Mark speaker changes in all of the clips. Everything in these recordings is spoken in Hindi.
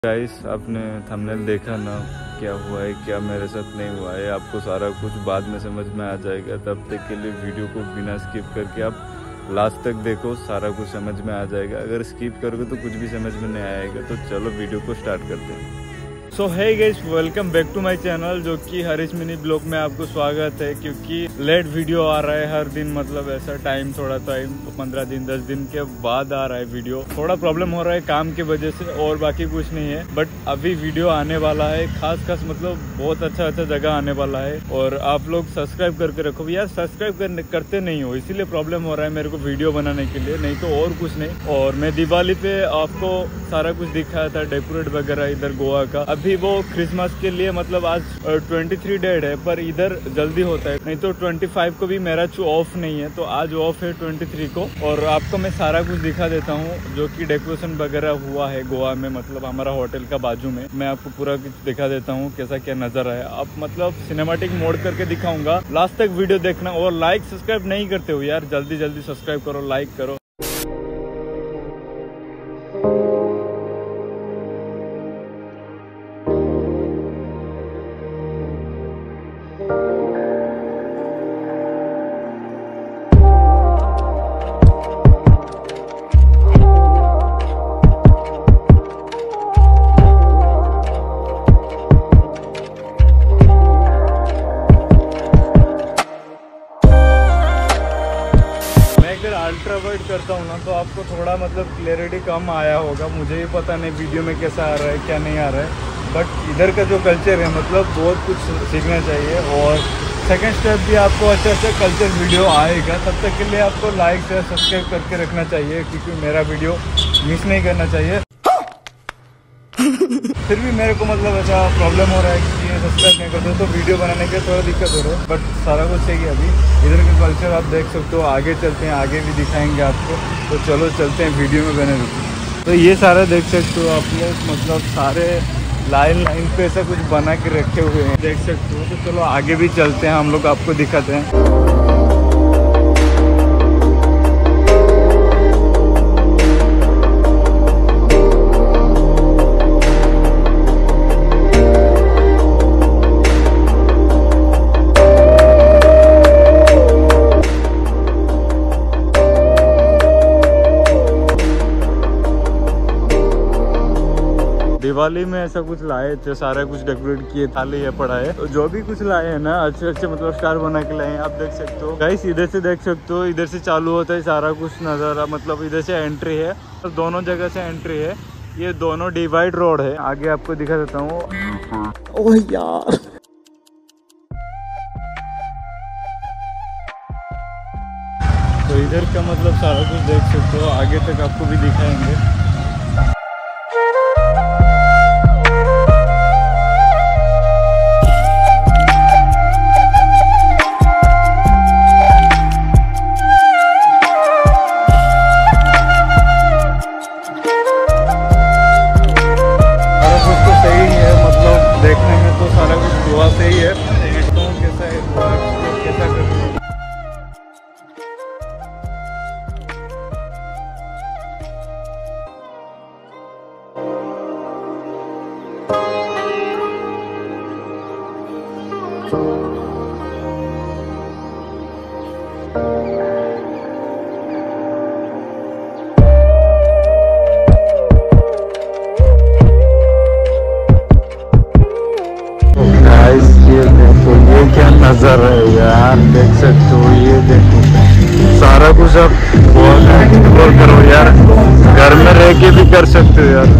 Speaker 1: गाइस, आपने थंबनेल देखा ना, क्या हुआ है क्या मेरे साथ नहीं हुआ है, आपको सारा कुछ बाद में समझ में आ जाएगा। तब तक के लिए वीडियो को बिना स्किप करके आप लास्ट तक देखो, सारा कुछ समझ में आ जाएगा। अगर स्किप करोगे तो कुछ भी समझ में नहीं आएगा। तो चलो वीडियो को स्टार्ट करते हैं। So hi guys, welcome back to my channel, जो कि हरीश मिनी ब्लॉग में आपको स्वागत है। क्योंकि लेट वीडियो आ रहा है हर दिन, मतलब ऐसा टाइम 15 दिन 10 दिन के बाद आ रहा है वीडियो। थोड़ा प्रॉब्लम हो रहा है काम की वजह से, और बाकी कुछ नहीं है। बट अभी वीडियो आने वाला है, खास मतलब बहुत अच्छा जगह आने वाला है। और आप लोग सब्सक्राइब करके रखो यार, सब्सक्राइब करते नहीं हो, इसीलिए प्रॉब्लम हो रहा है मेरे को वीडियो बनाने के लिए, नहीं तो और कुछ नहीं। और मैं दिवाली पे आपको सारा कुछ दिखाया था, डेकोरेट वगैरह इधर गोवा का। अभी वो क्रिसमस के लिए, मतलब आज 23 डेट है, पर इधर जल्दी होता है, नहीं तो 25 को भी मेरा ऑफ नहीं है। तो आज ऑफ है 23 को। और आपको मैं सारा कुछ दिखा देता हूँ, जो कि डेकोरेशन वगैरह हुआ है गोवा में, मतलब हमारा होटल का बाजू में। मैं आपको पूरा कुछ दिखा देता हूँ कैसा क्या नजारा है। आप मतलब सिनेमैटिक मोड करके दिखाऊंगा, लास्ट तक वीडियो देखना। और लाइक सब्सक्राइब नहीं करते हो यार, जल्दी सब्सक्राइब करो, लाइक करो। अल्ट्रा वाइड करता हूँ ना, तो आपको थोड़ा मतलब क्लैरिटी कम आया होगा। मुझे भी पता नहीं वीडियो में कैसा आ रहा है क्या नहीं आ रहा है। बट इधर का जो कल्चर है, मतलब बहुत कुछ सीखना चाहिए। और सेकंड स्टेप भी आपको अच्छा कल्चर वीडियो आएगा। तब तक के लिए आपको लाइक शेयर सब्सक्राइब करके रखना चाहिए, क्योंकि मेरा वीडियो मिस नहीं करना चाहिए। फिर भी मेरे को मतलब ऐसा प्रॉब्लम हो रहा है कि सब्सक्राइब नहीं करते, तो वीडियो बनाने के थोड़ा दिक्कत हो रहा है। बट सारा कुछ सही है। अभी इधर के कल्चर आप देख सकते हो, आगे चलते हैं, आगे भी दिखाएंगे आपको। तो चलो चलते हैं, वीडियो में बने रुको। तो ये सारा देख सकते हो आप लोग, मतलब सारे लाइन पे ऐसा कुछ बना के रखे हुए हैं, देख सकते हो। तो चलो आगे भी चलते हैं, हम लोग आपको दिखाते हैं। दिवाली में ऐसा कुछ लाए थे, सारा कुछ डेकोरेट किए, थाली है पड़ा है। तो जो भी कुछ लाए हैं ना, अच्छे मतलब स्टार बना के लाए हैं। आप देख सकते हो गाइस, इधर से देख सकते हो, इधर से चालू होता है सारा कुछ नजारा। मतलब इधर से एंट्री है, तो दोनों जगह से एंट्री है। ये दोनों डिवाइड रोड है। आगे आपको दिखा देता हूँ। ओह यार, तो इधर का मतलब सारा कुछ देख सकते हो, आगे तक आपको भी दिखाएंगे। देखने में तो सारा कुछ गोवा से ही है। देखता हूँ कैसा है, कैसा करते हैं। ये क्या नजर है यार, देख सकते हो। ये देखो सारा कुछ आप एक्सप्लोर करो यार, घर में रह के भी कर सकते हो यार।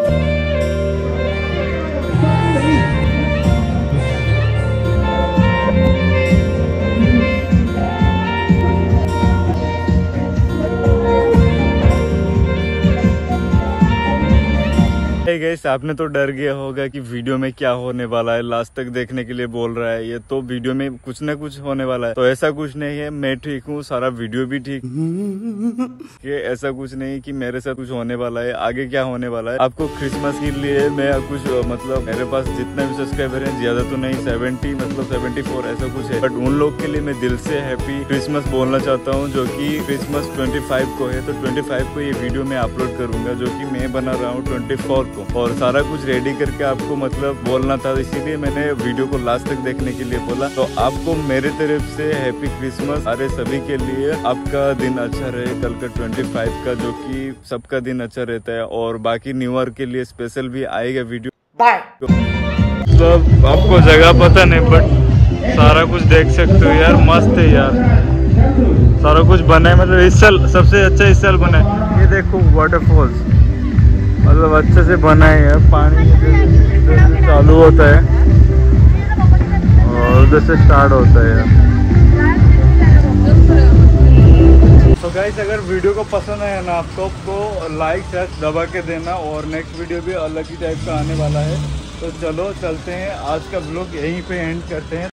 Speaker 1: गाइस, आपने तो डर गया होगा कि वीडियो में क्या होने वाला है, लास्ट तक देखने के लिए बोल रहा है ये, तो वीडियो में कुछ ना कुछ होने वाला है। तो ऐसा कुछ नहीं है, मैं ठीक हूँ, सारा वीडियो भी ठीक कि ऐसा कुछ नहीं कि मेरे साथ कुछ होने वाला है। आगे क्या होने वाला है आपको क्रिसमस के लिए मैं कुछ मतलब मेरे पास जितना भी सब्सक्राइबर है, ज्यादा तो नहीं, 70 मतलब 74 ऐसा कुछ है। बट उन लोग के लिए मैं दिल से हैप्पी क्रिसमस बोलना चाहता हूँ, जो कि क्रिसमस 25 को है। तो 25 को ये वीडियो मैं अपलोड करूंगा, जो कि मैं बना रहा हूँ 24 को। और सारा कुछ रेडी करके आपको मतलब बोलना था, इसीलिए मैंने वीडियो को लास्ट तक देखने के लिए बोला। तो आपको मेरे तरफ से हैप्पी क्रिसमस। अरे सभी के लिए आपका दिन अच्छा रहे, कल का 25 का जो कि सबका दिन अच्छा रहता है, और बाकी न्यू ईयर के लिए स्पेशल भी आएगा वीडियो। बाय। मतलब आपको जगह पता नहीं बट सारा कुछ देख सकते हो यार, मस्त है यार, सारा कुछ बना है। मतलब इस साल सबसे अच्छा इस साल बना है। ये देखो वाटरफॉल्स, मतलब अच्छे से बना है यार। पानी चालू होता है और उधर से स्टार्ट होता है यार। तो गाइस अगर वीडियो को पसंद आया ना आपको, तो लाइक शेयर दबा के देना, और नेक्स्ट वीडियो भी अलग ही टाइप का आने वाला है। तो चलो चलते हैं, आज का ब्लॉग यहीं पे एंड करते हैं।